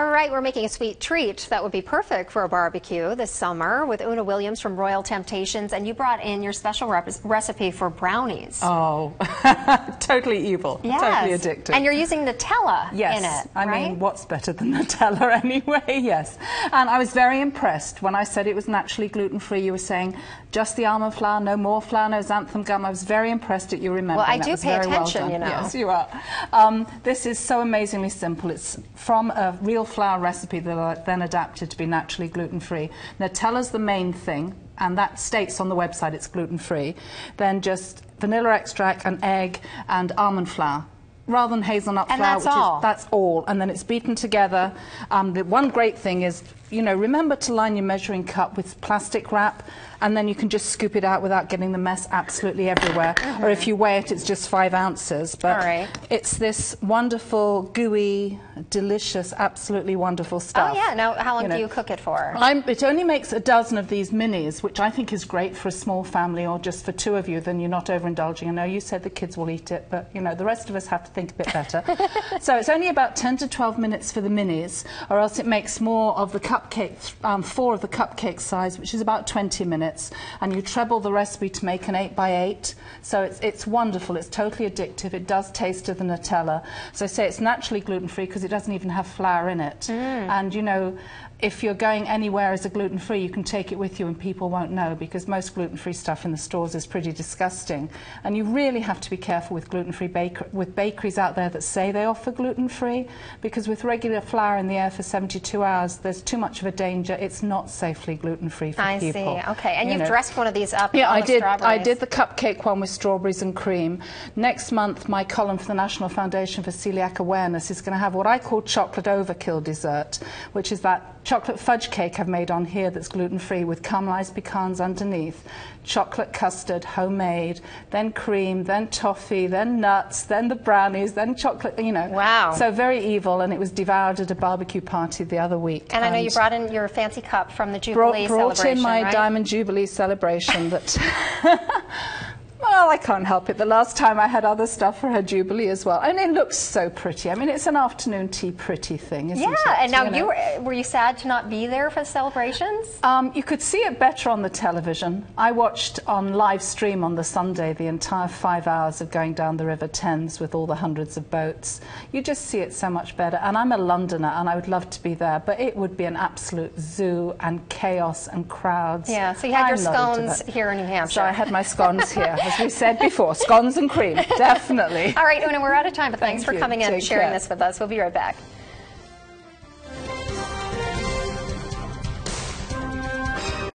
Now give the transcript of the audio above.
All right, we're making a sweet treat that would be perfect for a barbecue this summer with Oonagh Williams from Royal Temptations, and you brought in your special recipe for brownies. Oh, totally evil, yes. Totally addictive. And you're using Nutella in it, I mean, what's better than Nutella anyway? Yes. And I was very impressed when I said it was naturally gluten-free. You were saying just the almond flour, no more flour, no xanthan gum. I was very impressed that you remembered. Well, I do pay attention, you know. Yes, you are. This is so amazingly simple. It's from a real flour recipe that I then adapted to be naturally gluten-free. Nutella's the main thing, and that states on the website it's gluten-free. Then just vanilla extract, an egg, and almond flour, rather than hazelnut flour, that's all. And then it's beaten together. The one great thing is, you know, remember to line your measuring cup with plastic wrap, and then you can just scoop it out without getting the mess absolutely everywhere. Or if you weigh it, it's just 5 ounces. But it's this wonderful, gooey, delicious, absolutely wonderful stuff. Oh yeah. Now, how long do you cook it for? It only makes a dozen of these minis, which I think is great for a small family or just for 2 of you. Then you're not overindulging. I know you said the kids will eat it, but you know the rest of us have to think a bit better. So it's only about 10 to 12 minutes for the minis, or else it makes more of the cupcake, 4 of the cupcake size, which is about 20 minutes. And you treble the recipe to make an 8 by 8. So it's wonderful. It's totally addictive. It does taste of the Nutella. So I say it's naturally gluten-free because it doesn't even have flour in it. And you know, if you're going anywhere as a gluten-free, you can take it with you and people won't know, because most gluten-free stuff in the stores is pretty disgusting. And you really have to be careful with gluten-free bakeries out there that say they offer gluten-free, because with regular flour in the air for 72 hours, there's too much of a danger. It's not safely gluten-free for people. I see. Okay. And you've dressed one of these up. Yeah, I did the cupcake one with strawberries and cream. Next month, my column for the National Foundation for Celiac Awareness is going to have what I call chocolate overkill dessert, which is that chocolate fudge cake I've made on here that's gluten-free with caramelized pecans underneath, chocolate custard, homemade, then cream, then toffee, then nuts, then the brownies, then chocolate, you know. Wow. So very evil, and it was devoured at a barbecue party the other week. And I know you brought in your fancy cup from the Jubilee celebration, brought in my Diamond Jubilee celebration that... Well, I can't help it. The last time I had other stuff for her Jubilee as well. And it looks so pretty. I mean, it's an afternoon tea pretty thing, isn't it? Yeah, and now were you sad to not be there for the celebrations? You could see it better on the television. I watched on live stream on the Sunday the entire 5 hours of going down the River Thames with all the hundreds of boats. You just see it so much better. And I'm a Londoner, and I would love to be there, but it would be an absolute zoo and chaos and crowds. Yeah, so you had your scones here in New Hampshire. So I had my scones here. As we said before, scones and cream, definitely. All right, Oonagh, we're out of time, but thanks for coming in and sharing care. this with us. We'll be right back.